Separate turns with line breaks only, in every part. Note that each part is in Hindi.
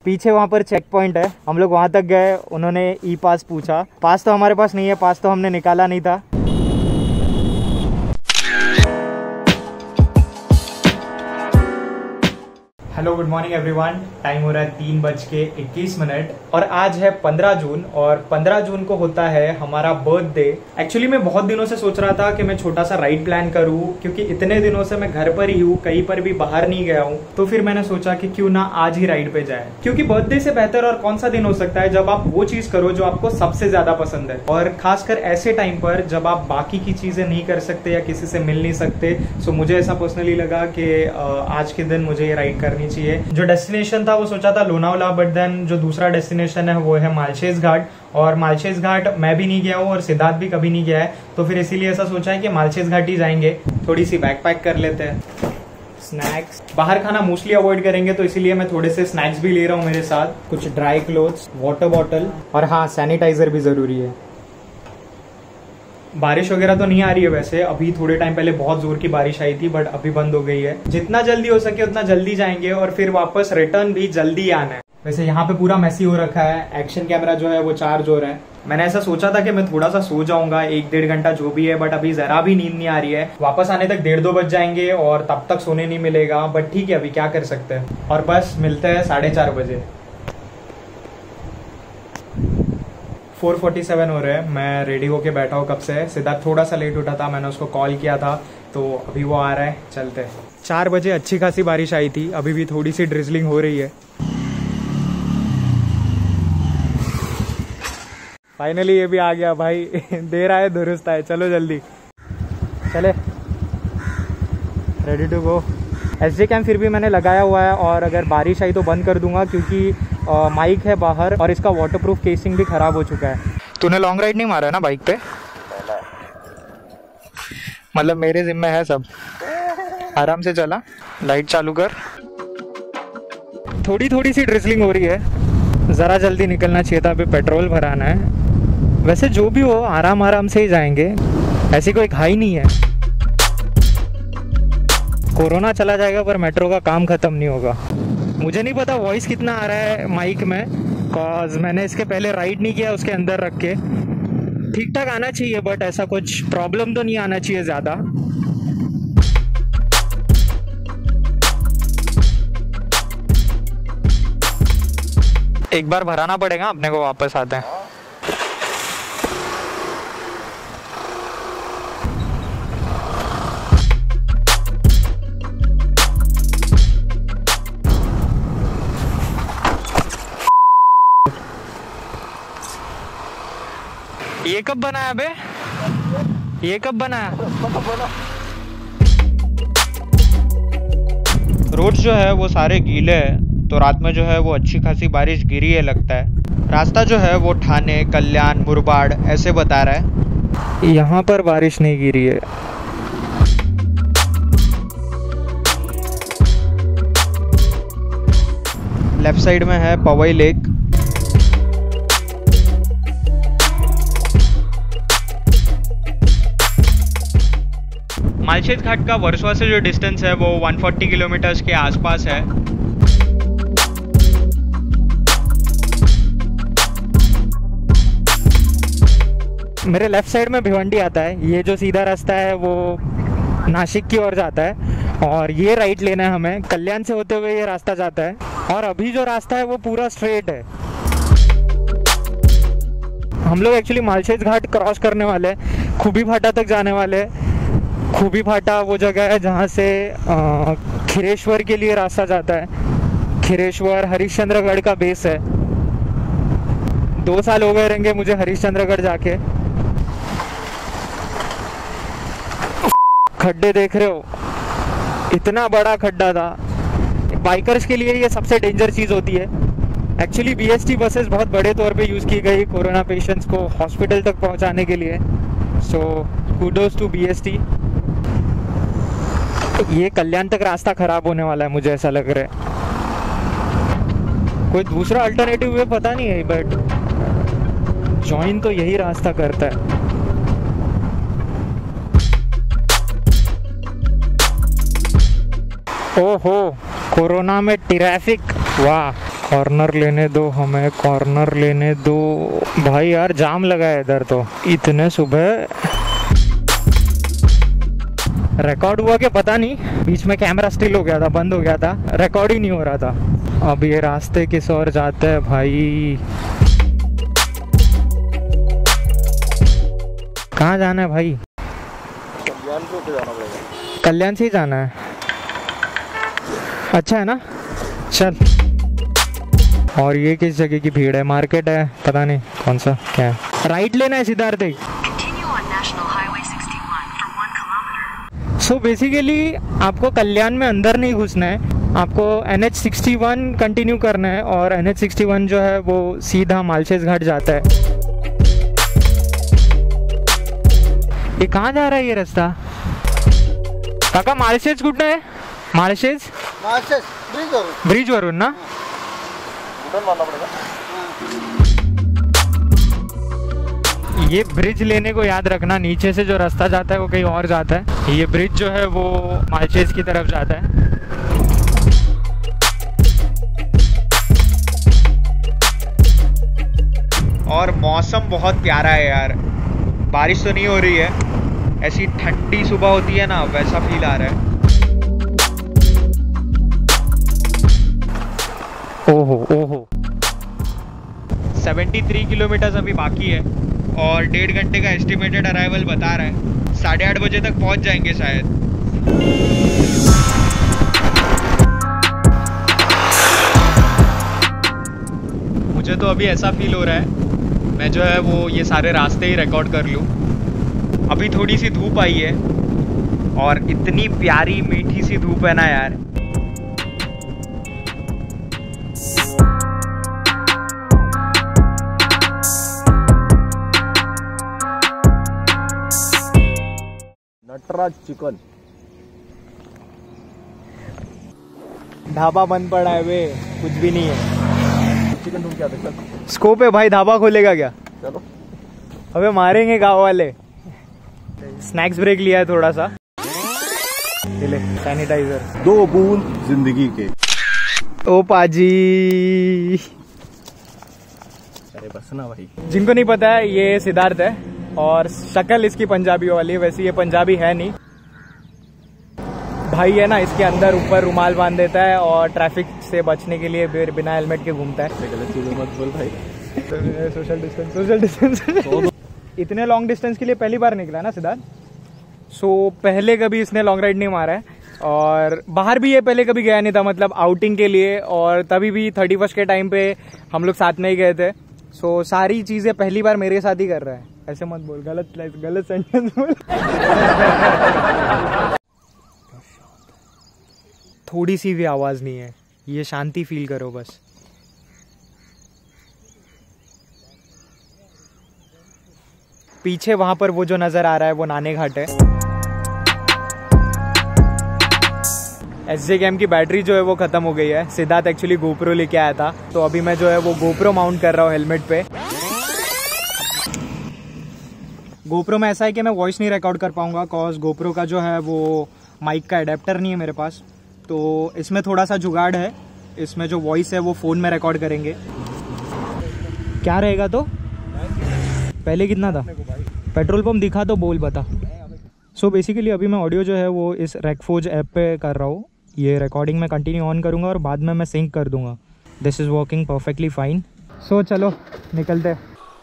पीछे वहाँ पर चेक पॉइंट है, हम लोग वहाँ तक गए, उन्होंने ई पास पूछा। पास तो हमारे पास नहीं है, पास तो हमने निकाला नहीं था। Hello good morning everyone. Time हो रहा है 3:21 और आज है 15 जून और 15 जून को होता है हमारा बर्थडे। एक्चुअली मैं बहुत दिनों से सोच रहा था कि मैं छोटा सा राइड प्लान करूं, क्योंकि इतने दिनों से मैं घर पर ही हूँ, कहीं पर भी बाहर नहीं गया हूँ। तो फिर मैंने सोचा कि क्यों ना आज ही राइड पे जाए, क्योंकि बर्थडे से बेहतर और कौन सा दिन हो सकता है जब आप वो चीज करो जो आपको सबसे ज्यादा पसंद है, और खासकर ऐसे टाइम पर जब आप बाकी की चीजें नहीं कर सकते या किसी से मिल नहीं सकते। सो मुझे ऐसा पर्सनली लगा कि आज के दिन मुझे ये राइड करनी चाहिए। जो डेस्टिनेशन था वो सोचा था लोनावला, बट देन जो दूसरा डेस्टिनेशन है वो है मालशेज घाट, और मालशेज घाट मैं भी नहीं गया हूँ और सिद्धार्थ भी कभी नहीं गया है, तो फिर इसीलिए ऐसा सोचा है कि मालशेज घाट ही जाएंगे। थोड़ी सी बैग पैक कर लेते हैं। स्नैक्स, बाहर खाना मोस्टली अवॉइड करेंगे, तो इसीलिए मैं थोड़े से स्नैक्स भी ले रहा हूँ मेरे साथ। कुछ ड्राई क्लोथ्स, वाटर बॉटल, और हाँ सैनिटाइजर भी जरूरी है। बारिश वगैरह तो नहीं आ रही है वैसे, अभी थोड़े टाइम पहले बहुत जोर की बारिश आई थी, बट अभी बंद हो गई है। जितना जल्दी हो सके उतना जल्दी जाएंगे और फिर वापस रिटर्न भी जल्दी आना है। वैसे यहाँ पे पूरा मैसी हो रखा है, एक्शन कैमरा जो है वो चार्ज हो रहा है। मैंने ऐसा सोचा था कि मैं थोड़ा सा सो जाऊंगा 1-1.5 घंटा जो भी है, बट अभी जरा भी नींद नहीं आ रही है। वापस आने तक 1:30-2 बज जाएंगे और तब तक सोने नहीं मिलेगा, बट ठीक है अभी क्या कर सकते हैं। और बस मिलते हैं 4:30 बजे। 4:47 हो रहे हैं, मैं रेडी होके बैठा हूँ कब से। सिद्धार्थ थोड़ा सा लेट उठा था, मैंने उसको कॉल किया था, तो अभी वो आ रहा है, चलते हैं। 4 बजे अच्छी खासी बारिश आई थी, अभी भी थोड़ी सी ड्रिजलिंग हो रही है। फाइनली ये भी आ गया भाई। दे रहा है दुरुस्त है, चलो जल्दी चले। Ready to go. SD cam फिर भी मैंने लगाया हुआ है, और अगर बारिश आई तो बंद कर दूंगा, क्योंकि माइक है बाहर और इसका वाटरप्रूफ केसिंग भी खराब हो चुका है। तूने लॉन्ग राइड नहीं मारा है ना बाइक पे? मतलब मेरे जिम्मे है सब। आराम से चला, लाइट चालू कर। थोड़ी थोड़ी सी ड्रिजलिंग हो रही है, ज़रा जल्दी निकलना चाहिए था, अभी पेट्रोल भराना है। वैसे जो भी हो आराम आराम से ही जाएंगे, ऐसी कोई घाई नहीं है। कोरोना चला जाएगा पर मेट्रो का काम ख़त्म नहीं होगा। मुझे नहीं पता वॉइस कितना आ रहा है माइक में, कॉज मैंने इसके पहले राइड नहीं किया उसके अंदर रख के। ठीक ठाक आना चाहिए, बट ऐसा कुछ प्रॉब्लम तो नहीं आना चाहिए ज़्यादा। एक बार भराना पड़ेगा अपने को, वापस आते हैं। ये कब बनाया बे? ये कब बनाया? रोड्स जो है वो सारे गीले हैं, तो रात में जो है वो अच्छी खासी बारिश गिरी है लगता है। रास्ता जो है वो ठाणे, कल्याण, मुरबाड ऐसे बता रहा है। यहाँ पर बारिश नहीं गिरी है। लेफ्ट साइड में है पवई लेक। मालशेज घाट का वर्सोवा से जो डिस्टेंस है वो 140 किलोमीटर्स के आसपास है। मेरे लेफ्ट साइड में भिवंडी आता है, ये जो सीधा रास्ता है वो नासिक की ओर जाता है, और ये राइट लेना है हमें। कल्याण से होते हुए ये रास्ता जाता है, और अभी जो रास्ता है वो पूरा स्ट्रेट है। हम लोग एक्चुअली मालशेज घाट क्रॉस करने वाले हैं, खूबी फाटा तक जाने वाले हैं। खूबी फाटा वो जगह है जहाँ से खिरेश्वर के लिए रास्ता जाता है। खिरेश्वर हरिश्चंद्रगढ़ का बेस है। 2 साल हो गए रहेंगे मुझे हरिश्चंद्रगढ़ जाके। खड्डे देख रहे हो, इतना बड़ा खड्डा था। बाइकर्स के लिए ये सबसे डेंजर चीज़ होती है। एक्चुअली बीएसटी बसेस बहुत बड़े तौर पे यूज़ की गई कोरोना पेशेंट्स को हॉस्पिटल तक पहुंचाने के लिए। So kudos to BST. ये कल्याण तक रास्ता खराब होने वाला है, मुझे ऐसा लग रहा है। कोई दूसरा अल्टरनेटिव वे पता नहीं है, बट जॉइन तो यही रास्ता करता है। ओहो, कोरोना में ट्रैफिक, वाह कॉर्नर लेने दो हमें, कॉर्नर लेने दो भाई। यार जाम लगा है इधर तो इतने सुबह। रिकॉर्ड हुआ क्या पता नहीं, बीच में कैमरा स्टिल हो गया था, बंद हो गया था, रिकॉर्ड ही नहीं हो रहा था। अब ये रास्ते किस ओर जाते हैं भाई? कहाँ जाना है भाई?
कल्याण से जाना पड़ेगा।
कल्याण से ही जाना है। अच्छा है ना, चल। और ये किस जगह की भीड़ है? मार्केट है, पता नहीं कौन सा क्या है। राइट लेना है सिद्धार्थ। सो बेसिकली आपको कल्याण में अंदर नहीं घुसना है, आपको NH61 कंटिन्यू करना है और NH61 जो है वो सीधा मालशेज घाट जाता है। ये कहाँ जा रहा है ये रास्ता? काका मालशेज कुठं है? मालशेज ब्रिज वरून ना? ये ब्रिज लेने को याद रखना, नीचे से जो रास्ता जाता है वो कहीं और जाता है। ये ब्रिज जो है वो मालशेज की तरफ जाता है। और मौसम बहुत प्यारा है यार, बारिश तो नहीं हो रही है, ऐसी ठंडी सुबह होती है ना, वैसा फील आ रहा है। ओहो ओहो, 73 किलोमीटर अभी बाकी है और 1.5 घंटे का एस्टिमेटेड अराइवल बता रहा है। 8:30 बजे तक पहुंच जाएंगे शायद। मुझे तो अभी ऐसा फील हो रहा है मैं जो है वो ये सारे रास्ते ही रिकॉर्ड कर लूँ। अभी थोड़ी सी धूप आई है और इतनी प्यारी मीठी सी धूप है ना यार।
नटराज चिकन
ढाबा बंद पड़ा है वे, कुछ भी नहीं है।
चिकन ढूंढ के आते चल।
स्कोप है भाई, ढाबा खोलेगा क्या?
चलो
अबे मारेंगे गांव वाले। स्नैक्स ब्रेक लिया है थोड़ा सा, ले सैनिटाइजर।
2 बूंद जिंदगी के।
ओ पाजी,
अरे बस ना भाई।
जिनको नहीं पता है ये सिद्धार्थ है और शक्ल इसकी पंजाबी वाली है, वैसे ये पंजाबी है नहीं। भाई है ना, इसके अंदर ऊपर रुमाल बांध देता है और ट्रैफिक से बचने के लिए बिना हेलमेट के घूमता है।
गलत चीजें मत बोल भाई।
Social distance. इतने लॉन्ग डिस्टेंस के लिए पहली बार निकला ना सिद्धार्थ। सो पहले कभी इसने लॉन्ग राइड नहीं मारा है और बाहर भी ये पहले कभी गया नहीं था, मतलब आउटिंग के लिए, और तभी भी 31 के टाइम पे हम लोग साथ में ही गए थे। सो सारी चीजें पहली बार मेरे साथ ही कर रहा है। ऐसे मत बोल, गलत सेंटेंस बोल। थोड़ी सी भी आवाज नहीं है, ये शांति फील करो बस। पीछे वहां पर वो जो नजर आ रहा है वो नाने घाट है। SJ कैम की बैटरी जो है वो खत्म हो गई है। सिद्धार्थ एक्चुअली गोप्रो लेके आया था, तो अभी मैं जो है वो गोप्रो माउंट कर रहा हूँ हेलमेट पे। गोप्रो में ऐसा है कि मैं वॉइस नहीं रिकॉर्ड कर पाऊंगा, कॉज गोप्रो का जो है वो माइक का एडेप्टर नहीं है मेरे पास। तो इसमें थोड़ा सा जुगाड़ है, इसमें जो वॉइस है वो फ़ोन में रिकॉर्ड करेंगे। क्या रहेगा तो? पहले कितना था? पेट्रोल पंप दिखा तो बोल बता। सो बेसिकली अभी मैं ऑडियो जो है वो इस रेकफोज ऐप पे कर रहा हूँ। ये रिकॉर्डिंग में कंटिन्यू ऑन करूँगा और बाद में मैं सिंक कर दूँगा। This is working perfectly fine. So चलो निकलते।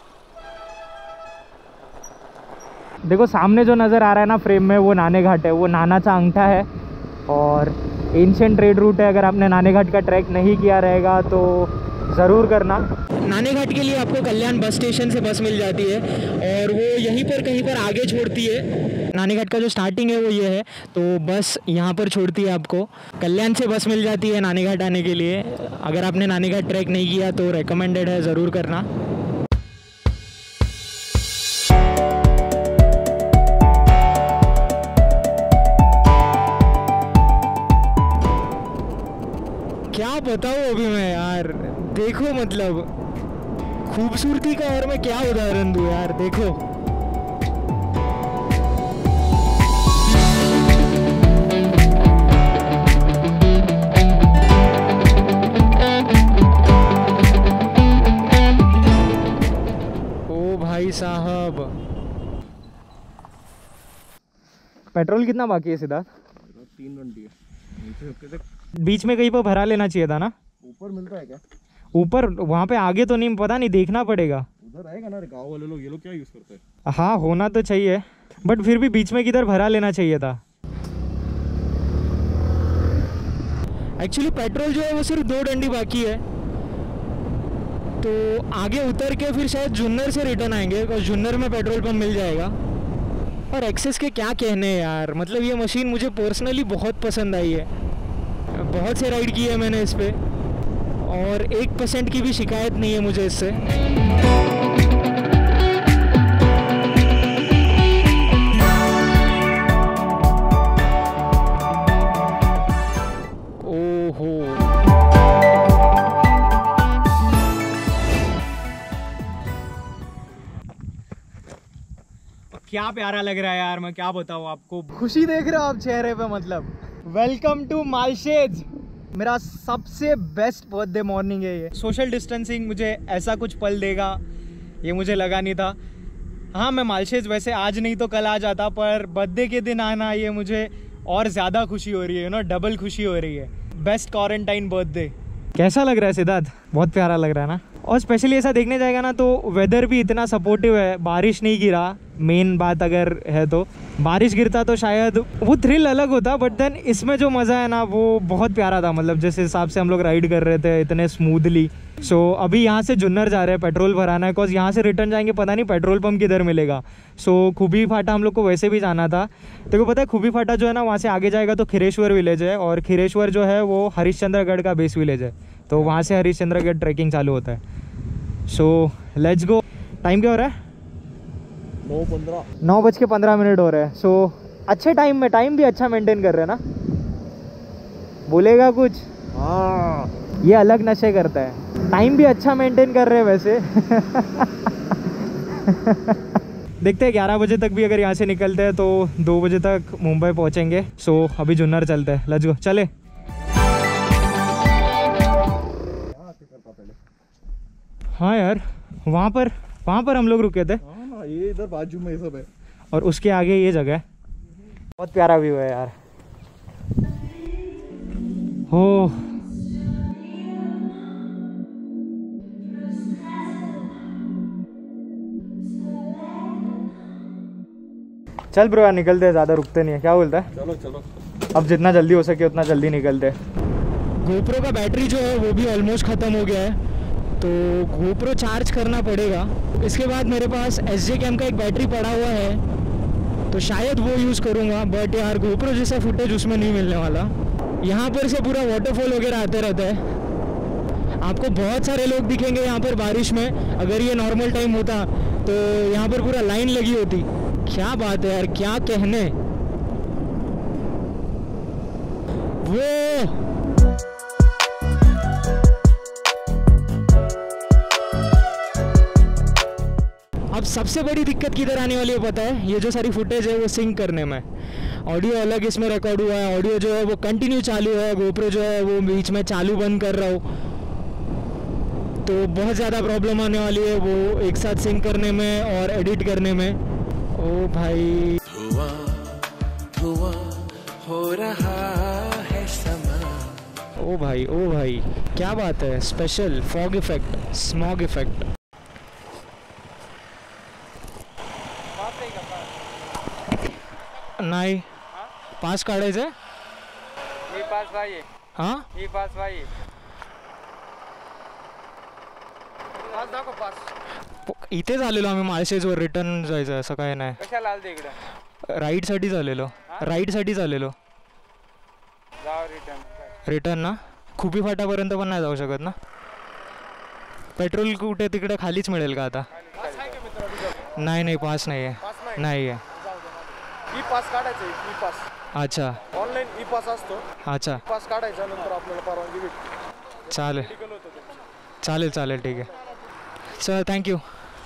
देखो सामने जो नज़र आ रहा है ना फ्रेम में, वो नाने घाट है, वो नानाचा अंगठा है और एंशिएंट ट्रेड रूट है। अगर आपने नाने घाट का ट्रैक नहीं किया रहेगा तो ज़रूर करना। नाने घाट के लिए आपको कल्याण बस स्टेशन से बस मिल जाती है और वो यहीं पर कहीं पर आगे छोड़ती है। नाने घाट का जो स्टार्टिंग है वो ये है, तो बस यहाँ पर छोड़ती है आपको। कल्याण से बस मिल जाती है नाने घाट आने के लिए। अगर आपने नाने घाट ट्रैक नहीं किया तो रेकमेंडेड है, ज़रूर करना। क्या बताऊँ अभी मैं यार, देखो मतलब खूबसूरती का और मैं क्या उदाहरण दूँ यार। देखो साहब। पेट्रोल कितना बाकी है सिद्धार्थ?
3 घंटे है। नीचे होके देख,
बीच में कहीं पर भरा लेना चाहिए था ना।
ऊपर मिलता है क्या?
ऊपर वहाँ पे आगे तो नहीं, पता नहीं, देखना पड़ेगा।
उधर आएगा ना, गाँव वाले लोग, ये लोग क्या यूज करते हैं?
हाँ होना तो चाहिए, बट फिर भी बीच में किधर भरा लेना चाहिए था। एक्चुअली पेट्रोल जो है वो सिर्फ 2 डंडी बाकी है, तो आगे उतर के फिर शायद जुन्नर से रिटर्न आएंगे, बिकॉज जुन्नर में पेट्रोल पंप मिल जाएगा। और एक्सेस के क्या कहने हैं यार, मतलब ये मशीन मुझे पर्सनली बहुत पसंद आई है। बहुत से राइड किए मैंने इस पर और 1% की भी शिकायत नहीं है मुझे इससे। ओहो, क्या प्यारा लग रहा है यार, मैं क्या बताऊँ आपको। खुशी देख रहे हो आप चेहरे पे, मतलब। Welcome to Malshej. मेरा सबसे बेस्ट बर्थडे मॉर्निंग है ये। सोशल डिस्टेंसिंग मुझे ऐसा कुछ पल देगा ये मुझे लगा नहीं था। हाँ, मैं मालशेज वैसे आज नहीं तो कल आ जाता, पर बर्थडे के दिन आना ये मुझे और ज़्यादा खुशी हो रही है, डबल खुशी हो रही है। Best quarantine birthday. कैसा लग रहा है सिद्धार्थ? बहुत प्यारा लग रहा है ना। और स्पेशली ऐसा देखने जाएगा ना तो वेदर भी इतना सपोर्टिव है, बारिश नहीं गिरा। मेन बात अगर है तो बारिश गिरता तो शायद वो थ्रिल अलग होता, बट देन इसमें जो मज़ा है ना वो बहुत प्यारा था। मतलब जिस हिसाब से हम लोग राइड कर रहे थे इतने स्मूथली। सो अभी यहाँ से जुन्नर जा रहे हैं, पेट्रोल भराना है, बिकॉज यहाँ से रिटर्न जाएंगे पता नहीं पेट्रोल पंप किधर मिलेगा। सो खूबी फाटा हम लोग को वैसे भी जाना था। तेरे को पता है खूबी फाटा जो है ना, वहाँ से आगे जाएगा तो खिरेश्वर विलेज है, और खिरेश्वर जो है वो हरिश्चंद्रगढ़ का बेस विलेज है, तो वहाँ से हरिश्चंद्रगढ़ ट्रैकिंग चालू होता है। So let's go. टाइम क्या हो रहा है? 9:15 हो रहे हैं। सो अच्छे टाइम में, टाइम भी अच्छा मेंटेन कर रहे हैं ना। बोलेगा कुछ? हाँ, ये अलग नशे करता है। टाइम भी अच्छा मेंटेन कर रहे हैं वैसे। देखते हैं 11 बजे तक भी अगर यहाँ से निकलते हैं तो 2 बजे तक मुंबई पहुँचेंगे। सो अभी जुन्नर चलते हैं, लेट्स गो। चले। हाँ यार, वहाँ पर हम लोग रुके थे।
हाँ, ये इधर बाजू में ये सब है,
और उसके आगे ये जगह है। बहुत प्यारा व्यू है यार। हो, चल ब्रो यार, निकलते हैं, ज़्यादा रुकते नहीं है। क्या बोलता है?
चलो चलो,
अब जितना जल्दी हो सके उतना जल्दी निकलते हैं। गोप्रो का बैटरी जो है वो भी ऑलमोस्ट ख़त्म हो गया है, तो गोप्रो चार्ज करना पड़ेगा। इसके बाद मेरे पास SJ कैम का एक बैटरी पड़ा हुआ है, तो शायद वो यूज़ करूँगा। बट यार गोप्रो जैसा फुटेज उसमें नहीं मिलने वाला। यहाँ पर से पूरा वाटरफॉल वगैरह आते रहता है। आपको बहुत सारे लोग दिखेंगे यहाँ पर बारिश में। अगर ये नॉर्मल टाइम होता तो यहाँ पर पूरा लाइन लगी होती। क्या बात है यार, क्या कहने। वो अब सबसे बड़ी दिक्कत किधर आने वाली है पता है? ये जो सारी फुटेज है वो सिंक करने में। ऑडियो अलग इसमें रिकॉर्ड हुआ है, ऑडियो जो है वो कंटिन्यू चालू है, गोप्रो जो है वो बीच में चालू बंद कर रहा हो, तो बहुत ज़्यादा प्रॉब्लम आने वाली है वो एक साथ सिंक करने में और एडिट करने में। ओ भाई, धुआं हो रहा है समा। ओ भाई, क्या बात है। Special fog effect, smog effect. नाही, पास काढायचं?
ही पास पाहिजे.
हां,
ही पास पाहिजे. पास दाखव पास.
इथेच आलेलो आम्ही माळशेजवर. रिटर्न जायचं असं काय नाही.
कशाला आलते इकडं?
राईडसाठीच आलेलो. राईडसाठीच आलेलो.
जाऊ
रिटर्न ना. खुपी फाटापर्यंत पण नाही जाऊ शकत ना. पेट्रोल कुठे तिकडे खालीच मिळेल का आता? नाही, पास नाही आहे. नाही आहे.
ई पास काढायचं, ई पास.
अच्छा,
ऑनलाईन ई पास असतो.
अच्छा,
पास काढायचा, नंतर आपल्याला परवानगी भेटते.
चालेल ठीक है सर, थैंक यू।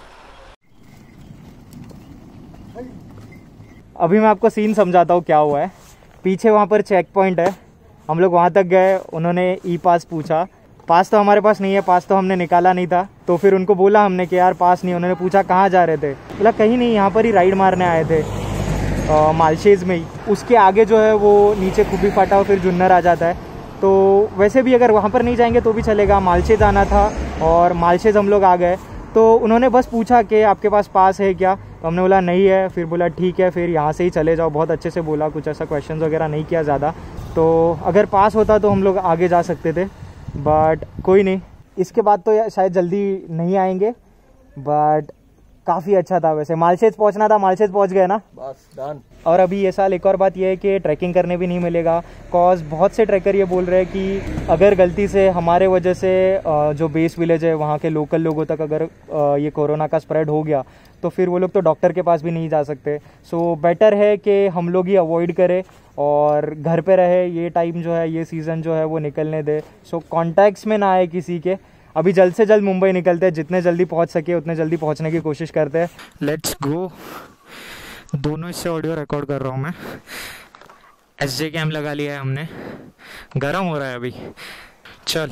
अभी मैं आपको सीन समझाता हूँ क्या हुआ है। पीछे वहाँ पर चेक पॉइंट है, हम लोग वहाँ तक गए, उन्होंने ई पास पूछा पास तो हमारे पास नहीं है, पास तो हमने निकाला नहीं था। तो फिर उनको बोला हमने कि यार पास नहीं। उन्होंने पूछा कहाँ जा रहे थे, बोला कहीं नहीं, यहाँ पर ही राइड मारने आए थे मालशेज में ही। उसके आगे जो है वो नीचे खुबी फाटा और फिर जुन्नर आ जाता है। तो वैसे भी अगर वहाँ पर नहीं जाएंगे तो भी चलेगा, मालशेज आना था और मालशेज हम लोग आ गए। तो उन्होंने बस पूछा कि आपके पास पास है क्या, तो हमने बोला नहीं है। फिर बोला ठीक है, फिर यहाँ से ही चले जाओ। बहुत अच्छे से बोला, कुछ ऐसा क्वेश्चंस वगैरह नहीं किया ज़्यादा। तो अगर पास होता तो हम लोग आगे जा सकते थे, बट कोई नहीं। इसके बाद तो शायद जल्दी नहीं आएंगे, बट काफ़ी अच्छा था। वैसे मालशेज पहुंचना था, मालशेज पहुंच गए ना,
बस डन।
और अभी ये साल एक और बात ये है कि ट्रैकिंग करने भी नहीं मिलेगा। कॉज बहुत से ट्रैकर ये बोल रहे हैं कि अगर गलती से हमारे वजह से जो बेस विलेज है वहाँ के लोकल लोगों तक अगर ये कोरोना का स्प्रेड हो गया तो फिर वो लोग तो डॉक्टर के पास भी नहीं जा सकते। सो बेटर है कि हम लोग ही अवॉइड करें और घर पे रहे। ये टाइम जो है, ये सीज़न जो है वो निकलने दे। सो कॉन्टैक्ट्स में ना आए किसी के। अभी जल्द से जल्द मुंबई निकलते हैं, जितने जल्दी पहुंच सके उतने जल्दी पहुंचने की कोशिश करते हैं। Let's go. दोनों इससे ऑडियो रिकॉर्ड कर रहा हूँ मैं। SJ कैम लगा लिया है हमने, गर्म हो रहा है अभी। चल,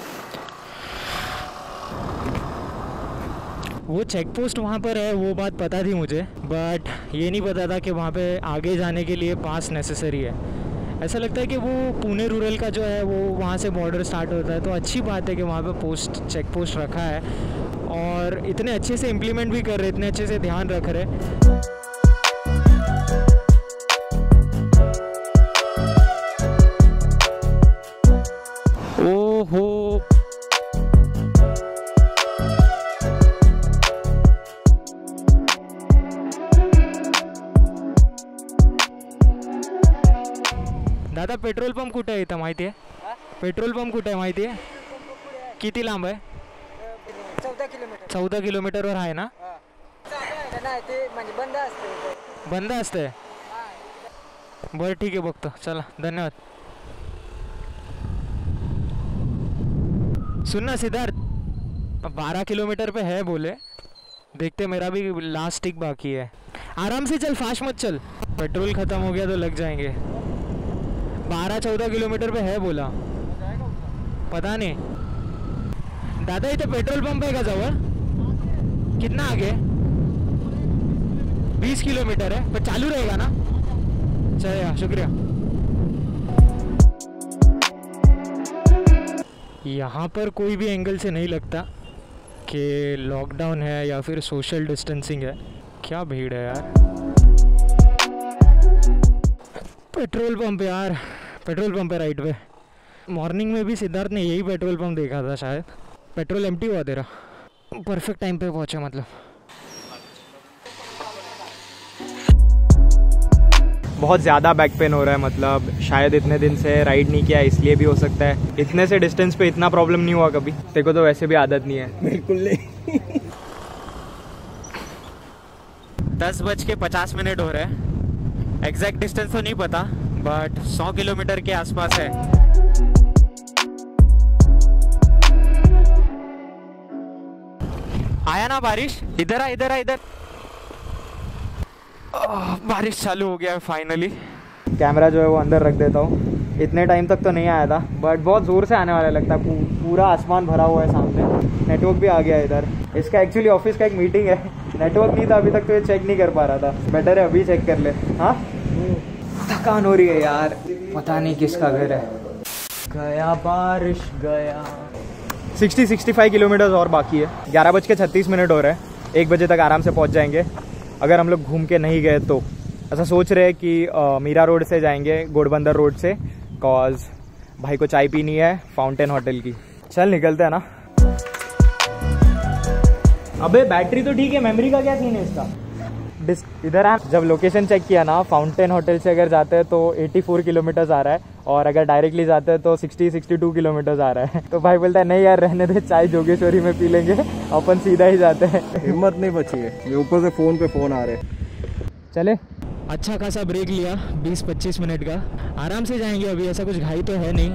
वो चेक पोस्ट वहाँ पर है, वो बात पता थी मुझे, बट ये नहीं पता था कि वहाँ पे आगे जाने के लिए पास नेसेसरी है। ऐसा लगता है कि वो पुणे रूरल का जो है वो वहाँ से बॉर्डर स्टार्ट होता है। तो अच्छी बात है कि वहाँ पे चेक पोस्ट रखा है और इतने अच्छे से इम्प्लीमेंट भी कर रहे, इतने अच्छे से ध्यान रख रहे। ओहो, दादा पेट्रोल पंप कुठे आहे इथं माहिती आहे? पेट्रोल पंप कुठे आहे माहिती आहे? किती लांब आहे?
14 किलोमीटर.
14 किलोमीटरवर आहे ना?
नाही ते म्हणजे बंद असते.
बंद असते? बरं ठीक आहे, बघतो, चला, धन्यवाद। सुन ना सिद्धार्थ, 12 किलोमीटर पे है बोले, देखते, मेरा भी लास्ट टिक बाकी है। आराम से चल, फास्ट मत चल, पेट्रोल ख़त्म हो गया तो लग जाएंगे। 12-14 किलोमीटर पे है बोला, पता नहीं। दादा इथे पेट्रोल पंप है का जवळ? कितना आगे? 20 किलोमीटर है, पर चालू रहेगा ना? चलेगा, शुक्रिया। यहाँ पर कोई भी एंगल से नहीं लगता कि लॉकडाउन है या फिर सोशल डिस्टेंसिंग है। क्या भीड़ है यार। पेट्रोल पंप यार, पेट्रोल पंप है राइट पे। मॉर्निंग में भी सिद्धार्थ ने यही पेट्रोल पंप देखा था शायद। पेट्रोल एम्प्टी हुआ तेरा, परफेक्ट टाइम पे पहुंचा मतलब। बहुत ज़्यादा बैक पेन हो रहा है, मतलब शायद इतने दिन से राइड नहीं किया इसलिए भी हो सकता है। इतने से डिस्टेंस पे इतना प्रॉब्लम नहीं हुआ कभी। देखो तो वैसे भी आदत नहीं है।
बिल्कुल नहीं।
10:50 हो रहे हैं। एग्जैक्ट डिस्टेंस तो नहीं पता, बट 100 किलोमीटर के आसपास है। आया ना बारिश? इधर आ, इधर आ, इधर। बारिश चालू हो गया है फाइनली। कैमरा जो है वो अंदर रख देता हूँ। इतने टाइम तक तो नहीं आया था, बट बहुत ज़ोर से आने वाला लगता है। पूरा आसमान भरा हुआ है सामने। नेटवर्क भी आ गया है इधर। इसका एक्चुअली ऑफिस का एक मीटिंग है, नेटवर्क नहीं था अभी तक तो ये चेक नहीं कर पा रहा था। बेटर है अभी चेक कर ले। हाँ, थकान हो रही है यार, पता नहीं किसका घर है। गया बारिश गया। 60-65 किलोमीटर और बाकी है। 11:36 हो रहे हैं। 1 बजे तक आराम से पहुंच जाएंगे अगर हम लोग घूम के नहीं गए तो। ऐसा सोच रहे हैं कि मीरा रोड से जाएंगे, घोड़बंदर रोड से, कॉज भाई को चाय पीनी है फाउंटेन होटल की। चल निकलते हैं ना। अबे बैटरी तो ठीक है, मेमोरी का क्या सीन है इसका? इधर है। जब लोकेशन चेक किया ना, फाउंटेन होटल से अगर जाते हैं तो 84 किलोमीटर्स आ रहा है, और अगर डायरेक्टली जाते हैं तो 60-62 किलोमीटर्स आ रहा है। तो भाई बोलता है नहीं यार रहने दे, चाय जोगेश्वरी में पी लेंगे, अपन सीधा ही जाते हैं।
हिम्मत नहीं बची है, ये ऊपर से फोन पे फोन आ रहे।
चले, अच्छा खासा ब्रेक लिया 20-25 मिनट का। आराम से जाएंगे अभी, ऐसा कुछ घाई तो है नहीं।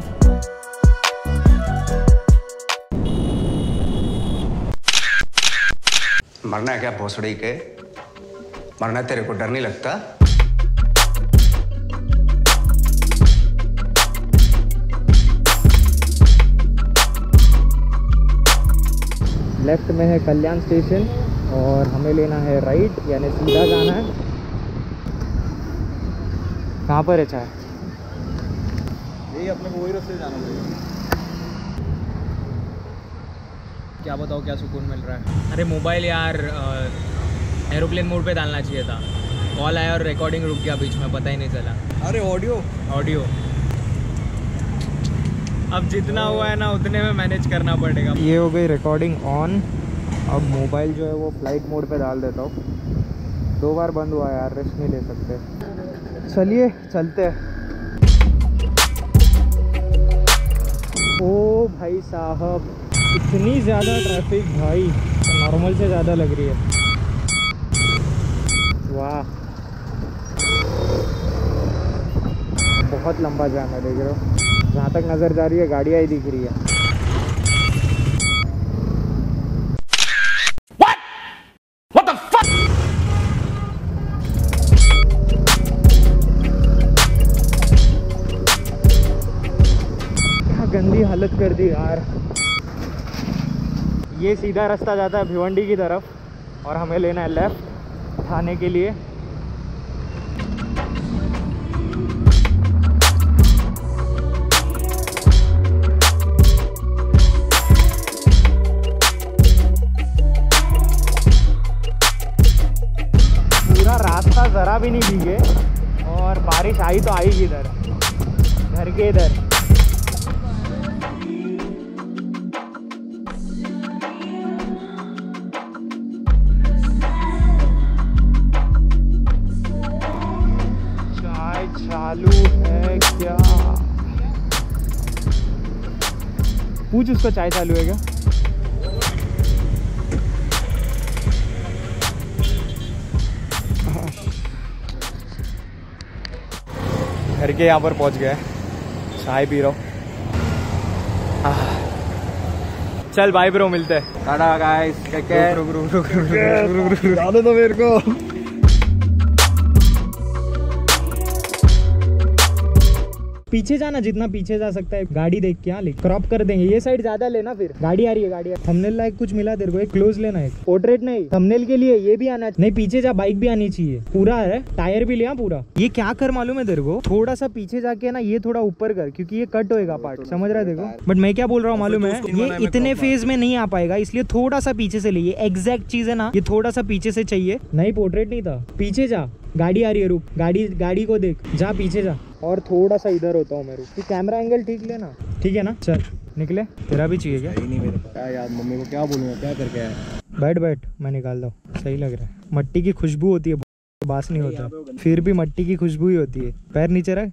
मरना है क्या भोसड़ी के? मरना तेरे को डर नहीं लगता?
लेफ्ट में है कल्याण स्टेशन और हमें लेना है राइट, यानी सीधा जाना है। कहाँ पर है चाय?
यही अपने को वही रास्ते जाना पड़ेगा।
क्या बताओ क्या सुकून मिल रहा है। अरे मोबाइल यार एरोप्लेन मोड पे डालना चाहिए था। कॉल आया और रिकॉर्डिंग रुक गया बीच में, पता ही नहीं चला।
अरे ऑडियो
अब जितना हुआ है ना उतने में मैनेज करना पड़ेगा। ये हो गई रिकॉर्डिंग ऑन। अब मोबाइल जो है वो फ्लाइट मोड पे डाल देता हूँ। 2 बार बंद हुआ यार, रेस्ट नहीं ले सकते। चलिए चलते हैं। ओ भाई साहब, इतनी ज़्यादा ट्रैफिक भाई, नॉर्मल से ज़्यादा लग रही है। वाह, बहुत लंबा जाम है, देख रहे हो। जहाँ तक नज़र जा रही है गाड़ियाँ ही दिख रही है। क्या गंदी हालत कर दी यार। ये सीधा रास्ता जाता है भिवंडी की तरफ और हमें लेना है लेफ्ट थाने के लिए। पूरा रास्ता ज़रा भी नहीं भीगे और बारिश आई तो आएगी इधर घर के इधर। चालू है क्या? पूछ उसको चाय चालू है क्या? घर के यहाँ पर पहुँच गए, चाय पी रहा हूँ। चल बाय ब्रो, मिलते हैं।
Tata guys, take care.
रुक
जाने दो मेरे को।
पीछे जाना, जितना पीछे जा सकता है। गाड़ी देख के लिख क्रॉप कर देंगे। ये साइड ज्यादा लेना, फिर गाड़ी आ रही है, गाड़ी। थंबनेल लाइक कुछ मिला तेरे को? एक क्लोज लेना है, पोर्ट्रेट नहीं, थंबनेल के लिए ये भी आना नहीं। पीछे जा, बाइक भी आनी चाहिए। पूरा है, टायर भी लिया पूरा। ये क्या कर मालूम है तेरे को, थोड़ा सा पीछे जाके ना ये थोड़ा ऊपर कर, क्योंकि ये कट होएगा पार्ट, समझ रहा है? देखो बट मैं क्या बोल रहा हूँ मालूम है, ये इतने फेज में नहीं आ पाएगा, इसलिए थोड़ा सा पीछे से लिए। एग्जैक्ट चीज है ना, ये थोड़ा सा पीछे से चाहिए। नहीं पोर्ट्रेट नहीं था, पीछे जा। गाड़ी आ रही है, रुक। गाड़ी को देख, जा पीछे जा। और थोड़ा सा इधर होता हूँ मैं, रुक। तू कैमरा एंगल ठीक लेना, ठीक है ना? चल निकले। तेरा भी चाहिए क्या?
नहीं मेरे को क्या यार, मम्मी को क्या बोलूँगा, क्या करके आया?
बैठ मैं निकाल दो। सही लग रहा है। मट्टी की खुशबू होती है, बास नहीं होता, फिर भी मट्टी की खुशबू ही होती है। पैर नीचे रख।